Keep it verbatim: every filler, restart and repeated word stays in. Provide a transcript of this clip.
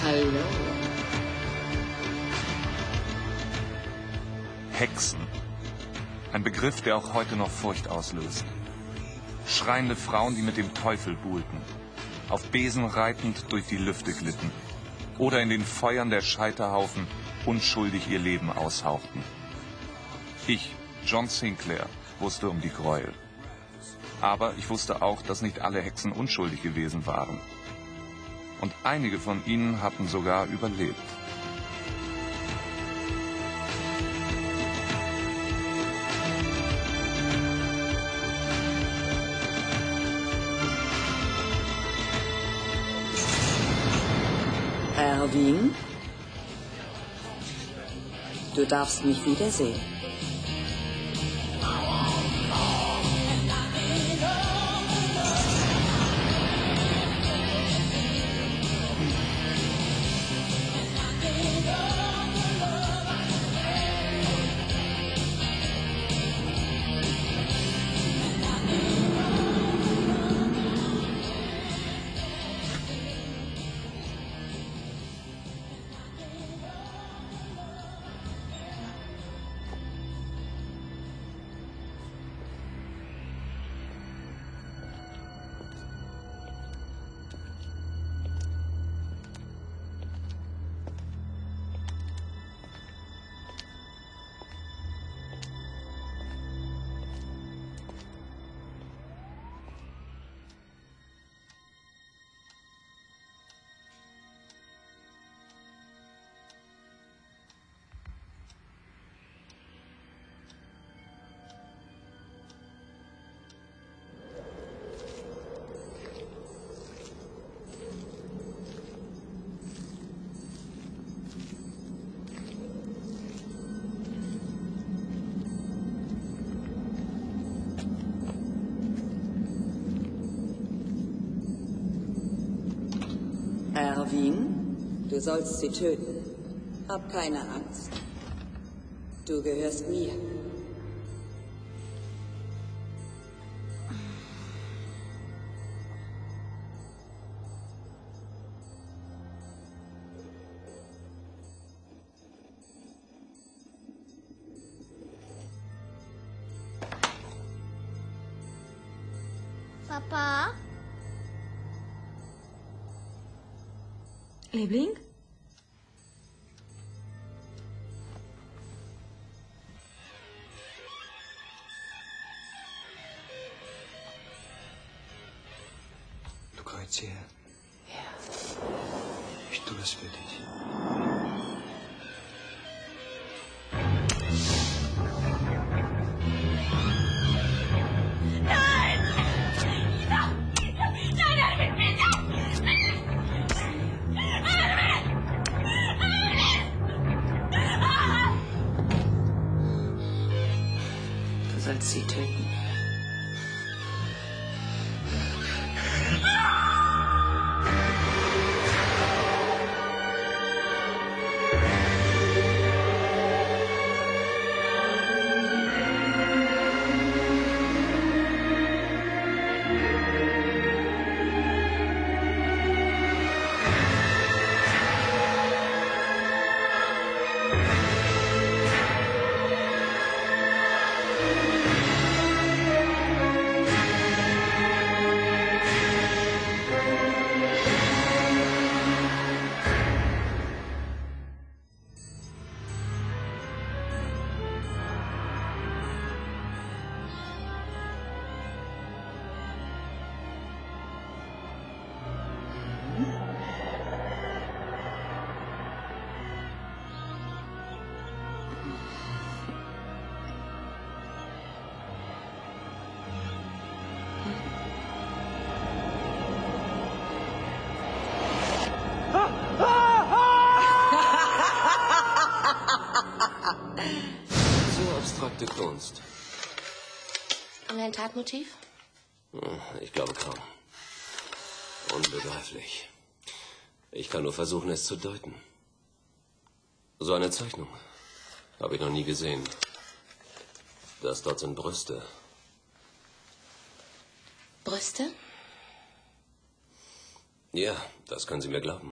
Hallo. Hexen. Ein Begriff, der auch heute noch Furcht auslöst. Schreiende Frauen, die mit dem Teufel buhlten. Auf Besen reitend durch die Lüfte glitten. Oder in den Feuern der Scheiterhaufen unschuldig ihr Leben aushauchten. Ich, John Sinclair, wusste um die Gräuel. Aber ich wusste auch, dass nicht alle Hexen unschuldig gewesen waren. Und einige von ihnen hatten sogar überlebt. Erwin, du darfst mich wiedersehen. Erwin, du sollst sie töten. Hab keine Angst. Du gehörst mir. Papa? Liebling? Du kommst her. Ja. Ich tue es für dich. Du sollst sie töten. So abstrakte Kunst. Und ein Tatmotiv? Ich glaube kaum. Unbegreiflich. Ich kann nur versuchen, es zu deuten. So eine Zeichnung habe ich noch nie gesehen. Das dort sind Brüste. Brüste? Ja, das können Sie mir glauben.